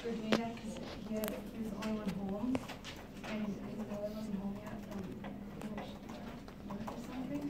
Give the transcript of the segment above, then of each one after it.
for doing that because he was the only one home, and I think Miller wasn't home yet from work or something.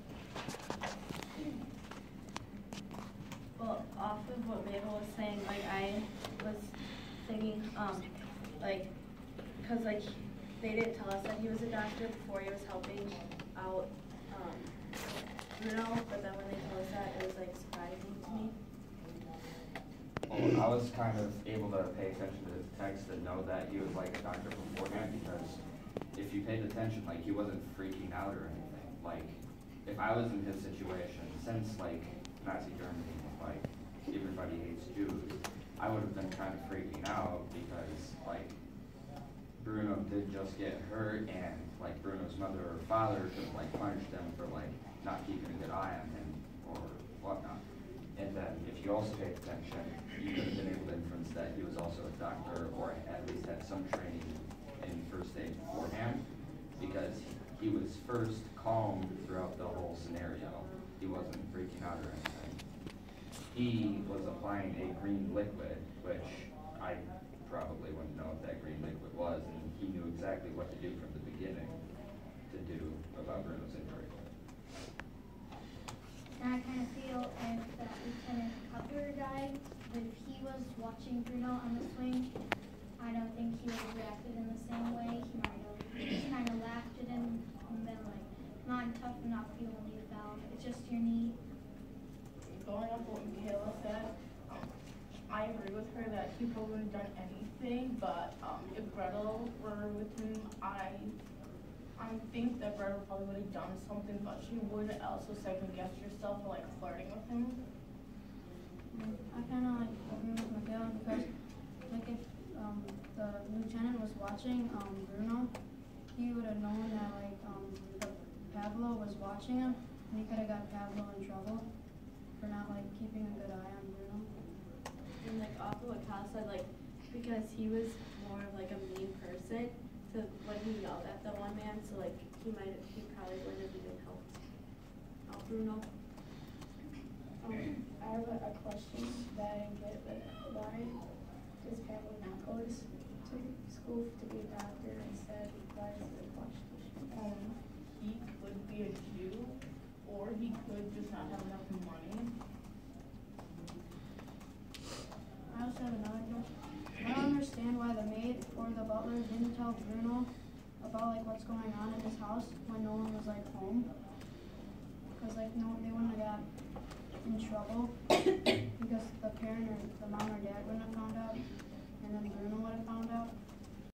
Well, off of what Mabel was saying, like I was thinking, like, cause like they didn't tell us that he was a doctor before he was helping out, Bruno, but then when they told us that, it was like surprising to me. Well, I was kind of able to pay attention to his text and know that he was like a doctor beforehand, because if you paid attention, like he wasn't freaking out or anything. Like if I was in his situation, since like Nazi Germany, like everybody hates Jews, I would have been kind of freaking out because like Bruno did just get hurt, and like Bruno's mother or father could like punish them for like not keeping a good eye on him or whatnot. And then if you also paid attention, you could have been able to inference that he was also a doctor, or at least had some training in first aid beforehand, because he was first calm throughout the whole scenario. He wasn't freaking out or anything. He was applying a green liquid, which I probably wouldn't know what that green liquid was, and he knew exactly what to do from the beginning to do about Bruno's injury. And I kind of feel if that Lieutenant Cutler guy, if he was watching Bruno on the swing, I don't think he would have reacted in the same way. He might have just kind of laughed at him and been like, "Come on, tough enough, you only fell. It's just your knee." Going off what Michaela said, I agree with her that he probably wouldn't have done anything, but if Gretel were with him, I think that Gretel probably would have done something, but she would also second guess herself for like flirting with him. I kind of like agree with Michaela because like if the lieutenant was watching Bruno, he would have known that like Pablo was watching him, and he could have got Pablo in trouble for not like keeping a good eye on Bruno. And like off of what Kyle said, like because he was more of like a mean person, so when he yelled at the one man, so like he probably wouldn't have even helped out Bruno. I have a question that I didn't get, but why does Pablo not go to school to be a doctor instead? Why is it watch? He could be a Jew, or he could just not have enough money. I also have another question. I don't understand why the maid or the butler didn't tell Bruno about like what's going on in his house when no one was like home. Because like no, they wouldn't have got in trouble because the parent or the mom or dad wouldn't have